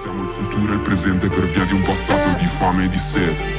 Siamo il futuro e il presente per via di un passato di fame e di sete.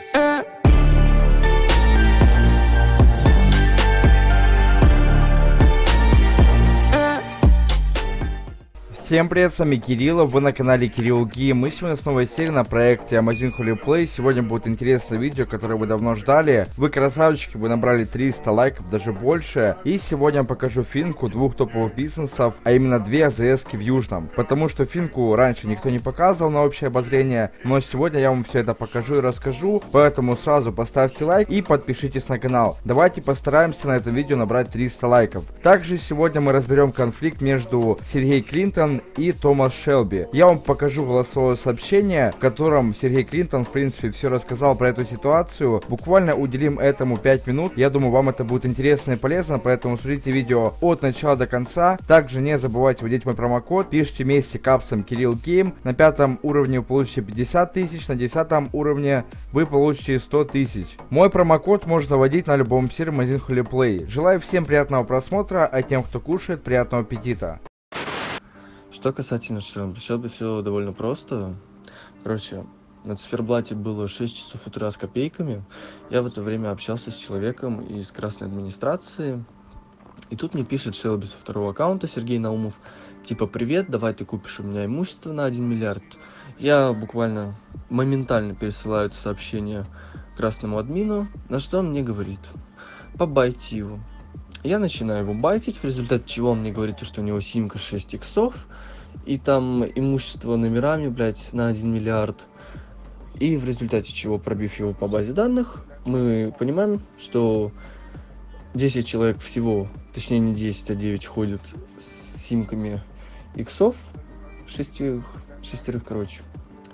Всем привет, с вами Кирилл, вы на канале Кирилл Гейм. Мы сегодня с новой серией на проекте Amazing Holy Play. Сегодня будет интересное видео, которое вы давно ждали. Вы красавчики, вы набрали 300 лайков, даже больше. И сегодня я покажу финку двух топовых бизнесов, а именно две АЗС-ки в Южном. Потому что финку раньше никто не показывал на общее обозрение, но сегодня я вам все это покажу и расскажу. Поэтому сразу поставьте лайк и подпишитесь на канал. Давайте постараемся на этом видео набрать 300 лайков. Также сегодня мы разберем конфликт между Сергей Клинтон и Томас Шелби. Я вам покажу голосовое сообщение, в котором Сергей Клинтон, в принципе, все рассказал про эту ситуацию. Буквально уделим этому 5 минут. Я думаю, вам это будет интересно и полезно, поэтому смотрите видео от начала до конца. Также не забывайте вводить мой промокод. Пишите вместе капсом Кирилл Гейм. На 5 уровне вы получите 50 тысяч, на 10 уровне вы получите 100 тысяч. Мой промокод можно вводить на любом сервере Amazing Holy Play. Желаю всем приятного просмотра, а тем, кто кушает, приятного аппетита. Что касательно Шелби, все довольно просто. Короче, на циферблате было 6 часов утра с копейками. Я в это время общался с человеком из красной администрации. И тут мне пишет Шелби со второго аккаунта, Сергей Наумов, типа: «Привет, давай ты купишь у меня имущество на 1 миллиард». Я буквально моментально пересылаю это сообщение красному админу, на что он мне говорит: «Побайте его». Я начинаю его байтить, в результате чего он мне говорит, что у него симка 6 иксов, и там имущество номерами, блядь, на 1 миллиард. И в результате чего, пробив его по базе данных, мы понимаем, что 10 человек всего, точнее не 10, а 9 ходят с симками иксов, шестерых, короче.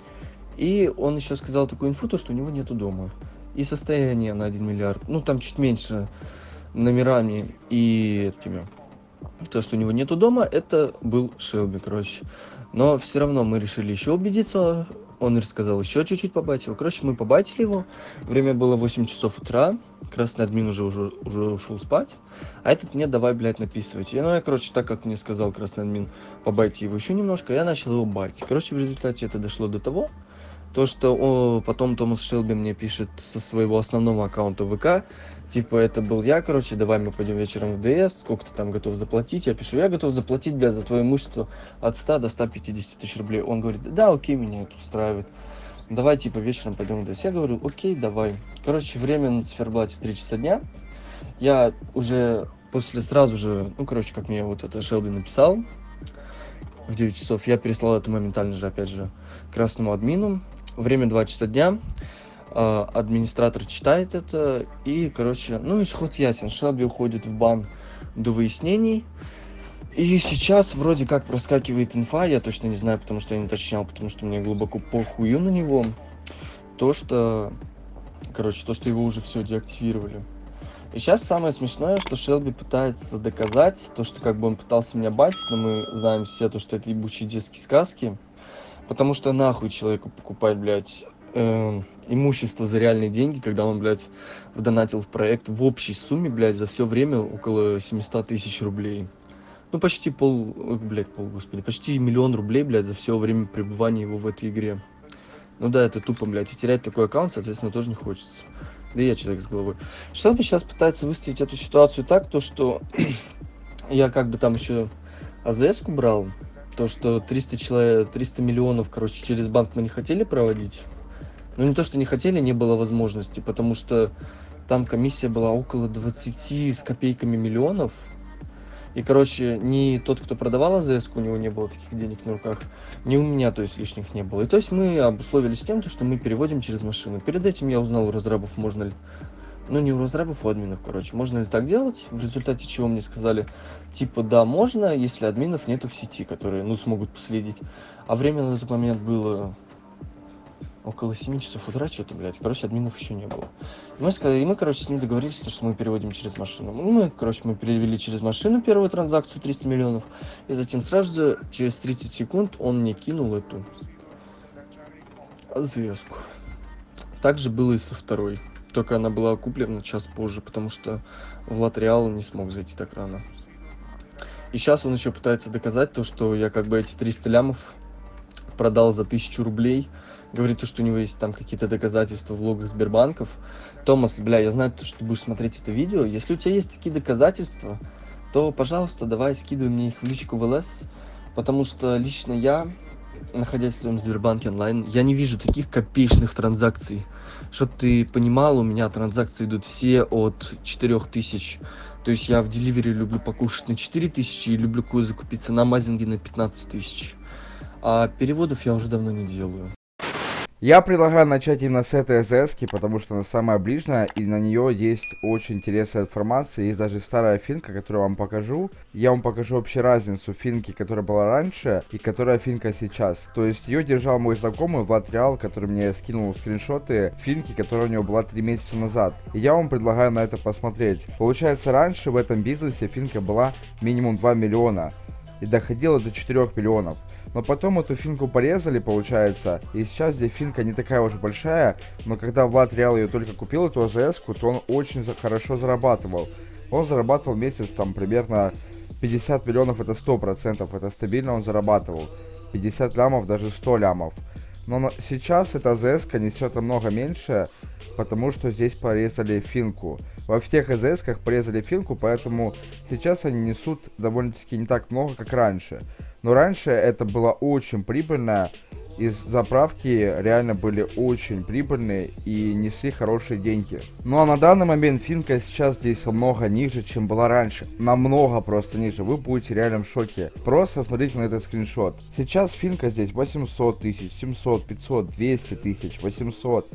И он еще сказал такую инфу, то, что у него нету дома. И состояние на 1 миллиард, ну там чуть меньше номерами и этими, то, что у него нету дома, это был Шелби, короче. Но все равно мы решили еще убедиться. Он рассказал еще чуть-чуть побайтить его. Короче, мы побайтили его. Время было 8 часов утра. Красный админ уже ушел спать. А этот мне: давай, блядь, написывать. И, ну, я, короче, так как мне сказал красный админ побайте его еще немножко, я начал его байтить. Короче, в результате это дошло до того, то, что потом Томас Шелби мне пишет со своего основного аккаунта ВК, типа: это был я, короче, давай мы пойдем вечером в ДС, сколько ты там готов заплатить? Я пишу: я готов заплатить, блядь, за твое имущество от 100 до 150 тысяч рублей. Он говорит: да, окей, меня это устраивает. Давай, типа, вечером пойдем в ДС. Я говорю: окей, давай. Короче, время на циферблате 3 часа дня. Я уже сразу же, ну, короче, как мне вот это Шелби написал в 9 часов, я переслал это моментально же, опять же, красному админу. Время 2 часа дня. Администратор читает это. И, короче, ну, исход ясен. Шелби уходит в бан до выяснений. И сейчас вроде как проскакивает инфа. Я точно не знаю, потому что я не уточнял, потому что мне глубоко похую на него. То, что его уже все деактивировали. И сейчас самое смешное, что Шелби пытается доказать то, что как бы он пытался меня байтить, но мы знаем все то, что это ебучие детские сказки. Потому что нахуй человеку покупать, блядь, имущество за реальные деньги, когда он, блядь, вдонатил в проект в общей сумме, блядь, за все время около 700 тысяч рублей. Ну, почти почти 1 миллион рублей, блядь, за все время пребывания его в этой игре. Ну да, это тупо, блядь, и терять такой аккаунт, соответственно, тоже не хочется. Да и я человек с головой. Шелби сейчас пытается выставить эту ситуацию так, то что я как бы там еще АЗС-ку брал, то, что 300 миллионов, короче, через банк мы не хотели проводить. Ну, не то, что не хотели, не было возможности, потому что там комиссия была около 20 с копейками миллионов. И, короче, ни тот, кто продавал АЗС, у него не было таких денег на руках, ни у меня, то есть, лишних не было. И то есть мы обусловились тем, что мы переводим через машину. Перед этим я узнал у разрабов, можно ли... Ну, не у разрабов, у админов, короче. Можно ли так делать? В результате чего мне сказали, типа, да, можно, если админов нету в сети, которые, ну, смогут последить. А время на тот момент было около 7 часов утра, что-то, блядь. Короче, админов еще не было. И мы, короче, с ним договорились, что мы переводим через машину. Мы перевели через машину первую транзакцию 300 миллионов. И затем сразу же, через 30 секунд, он мне кинул эту АЗС-ку. Также было и со второй. Только она была куплена час позже, потому что Влад Реал не смог зайти так рано. И сейчас он еще пытается доказать то, что я как бы эти 300 лямов продал за 1000 рублей. Говорит, что у него есть там какие-то доказательства в логах Сбербанков. Томас, бля, я знаю, что ты будешь смотреть это видео. Если у тебя есть такие доказательства, то, пожалуйста, давай скидывай мне их в личку в ЛС. Потому что лично я, находясь в своем Сбербанке онлайн, я не вижу таких копеечных транзакций. Чтоб ты понимал, у меня транзакции идут все от 4000. То есть я в Delivery люблю покушать на 4000 и люблю кое закупиться на Амазинге на 15 000. А переводов я уже давно не делаю. Я предлагаю начать именно с этой АЗС-ки, потому что она самая ближняя, и на нее есть очень интересная информация. Есть даже старая финка, которую я вам покажу. Я вам покажу вообще разницу финки, которая была раньше, и которая финка сейчас. То есть ее держал мой знакомый Влад Реал, который мне скинул скриншоты финки, которая у него была 3 месяца назад. И я вам предлагаю на это посмотреть. Получается, раньше в этом бизнесе финка была минимум 2 миллиона и доходила до 4 миллионов. Но потом эту финку порезали, получается, и сейчас здесь финка не такая уж большая, но когда Влад Реал ее только купил, эту АЗС-ку, то он очень хорошо зарабатывал. Он зарабатывал в месяц там примерно 50 миллионов, это 100%, это стабильно он зарабатывал. 50 лямов, даже 100 лямов. Но сейчас эта АЗС-ка несет намного меньше, потому что здесь порезали финку. Во всех АЗС-ках порезали финку, поэтому сейчас они несут довольно-таки не так много, как раньше. Но раньше это было очень прибыльно, и заправки реально были очень прибыльные и несли хорошие деньги. Ну а на данный момент финка сейчас здесь намного ниже, чем была раньше. Намного просто ниже. Вы будете реально в шоке. Просто смотрите на этот скриншот. Сейчас финка здесь 800 тысяч, 700, 500, 200 тысяч, 800,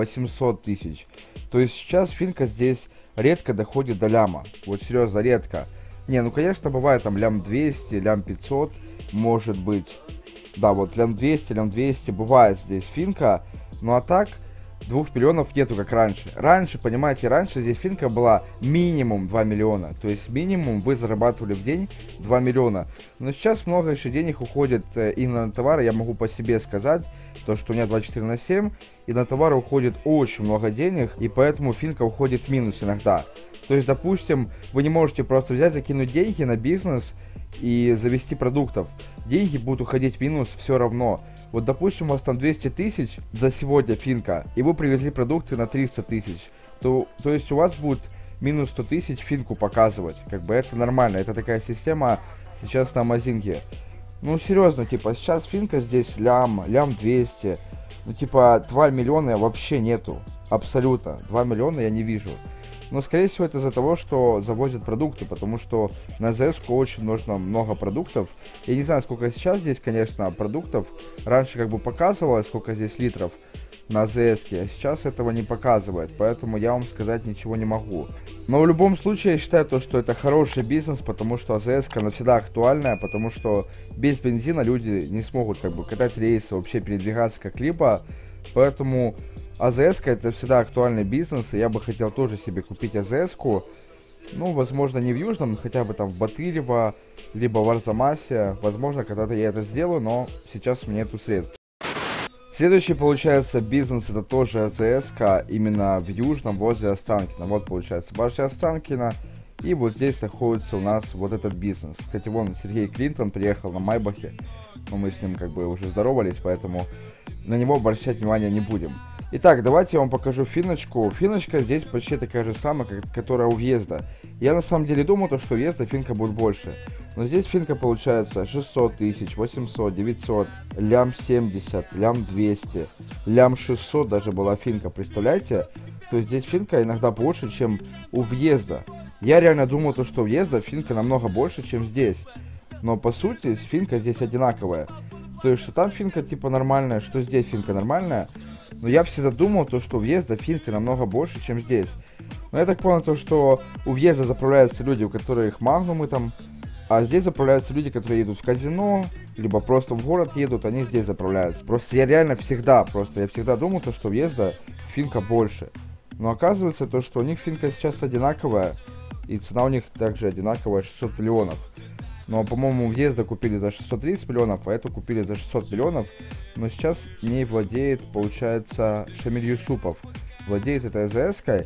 800 тысяч. То есть сейчас финка здесь редко доходит до ляма. Вот серьезно, редко. Не, ну конечно бывает там лям 200, лям 500, может быть. Да, вот лям 200 бывает здесь финка. Ну а так 2 миллионов нету, как раньше. Раньше, понимаете, раньше здесь финка была минимум 2 миллиона. То есть минимум вы зарабатывали в день 2 миллиона. Но сейчас много еще денег уходит именно на товары. Я могу по себе сказать, то что у меня 24/7. И на товары уходит очень много денег. И поэтому финка уходит в минус иногда. То есть, допустим, вы не можете просто взять, закинуть деньги на бизнес и завести продуктов. Деньги будут уходить в минус все равно. Вот, допустим, у вас там 200 тысяч за сегодня финка, и вы привезли продукты на 300 тысяч. То есть у вас будет минус 100 тысяч финку показывать. Как бы это нормально, это такая система сейчас на Амазинге. Ну, серьезно, типа, сейчас финка здесь лям 200. Ну, типа, 2 миллиона вообще нету. Абсолютно. 2 миллиона я не вижу. Но, скорее всего, это из-за того, что завозят продукты, потому что на АЗС-ку очень нужно много продуктов. Я не знаю, сколько сейчас здесь, конечно, продуктов. Раньше как бы показывалось, сколько здесь литров на АЗС-ке, а сейчас этого не показывает, поэтому я вам сказать ничего не могу. Но в любом случае, я считаю, то, что это хороший бизнес, потому что АЗС-ка навсегда актуальная, потому что без бензина люди не смогут как бы катать рейсы, вообще передвигаться как-либо, поэтому... АЗС-ка это всегда актуальный бизнес, и я бы хотел тоже себе купить АЗС-ку. Ну, возможно, не в Южном, хотя бы там в Батырево, либо в Арзамасе. Возможно, когда-то я это сделаю, но сейчас у меня нету средств. Следующий, получается, бизнес, это тоже АЗС-ка, именно в Южном, возле Останкино. Вот, получается, башня Останкино. И вот здесь находится у нас вот этот бизнес. Кстати, вон Сергей Клинтон приехал на Майбахе. Но мы с ним как бы уже здоровались, поэтому на него обращать внимание не будем. Итак, давайте я вам покажу финочку. Финочка здесь почти такая же самая, как которая у въезда. Я на самом деле думал, что у въезда финка будет больше. Но здесь финка получается 600 тысяч, 800, 900, лям 70, лям 200, лям 600 даже была финка, представляете? То есть здесь финка иногда больше, чем у въезда. Я реально думал, что у въезда финка намного больше, чем здесь. Но по сути финка здесь одинаковая. То есть что там финка типа нормальная, что здесь финка нормальная. Но я всегда думал, что у въезда финка намного больше, чем здесь. Но я так понял, что у въезда заправляются люди, у которых магнумы там. А здесь заправляются люди, которые едут в казино, либо просто в город едут, они здесь заправляются. Просто я реально всегда думал, что у въезда финка больше. Но оказывается, что у них финка сейчас одинаковая. И цена у них также одинаковая, 600 миллионов. Но, по-моему, въезда купили за 630 миллионов, а эту купили за 600 миллионов. Но сейчас ней владеет, получается, Шамиль Юсупов. Владеет этой АЗС-кой.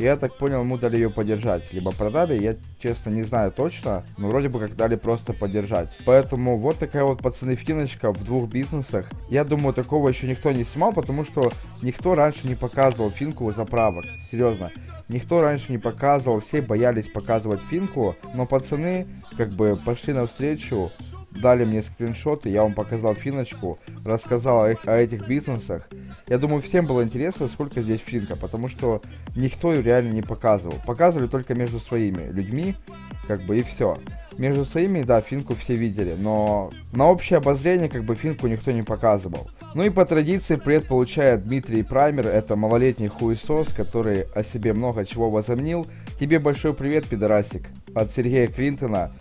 Я так понял, ему дали ее подержать. Либо продали, я честно не знаю точно, но вроде бы как дали просто подержать. Поэтому вот такая вот, пацаны, финочка в двух бизнесах. Я думаю, такого еще никто не снимал, потому что никто раньше не показывал финку заправок. Серьезно. Никто раньше не показывал, все боялись показывать финку, но пацаны как бы пошли навстречу, дали мне скриншоты, я вам показал финочку, рассказал о этих бизнесах. Я думаю, всем было интересно, сколько здесь финка, потому что никто ее реально не показывал. Показывали только между своими людьми, как бы, и все. Между своими, да, финку все видели, но на общее обозрение, как бы, финку никто не показывал. Ну и по традиции привет получает Дмитрий Праймер, это малолетний хуесос, который о себе много чего возомнил. Тебе большой привет, пидорасик, от Сергея Клинтона.